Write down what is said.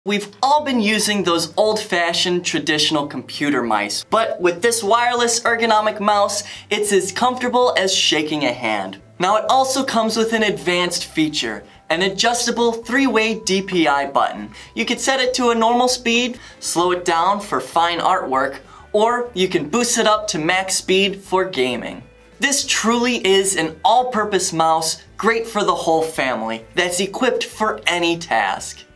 We've all been using those old-fashioned traditional computer mice, but with this wireless ergonomic mouse, it's as comfortable as shaking a hand. Now it also comes with an advanced feature, an adjustable 3-way DPI button. You can set it to a normal speed, slow it down for fine artwork, or you can boost it up to max speed for gaming. This truly is an all-purpose mouse, great for the whole family, that's equipped for any task.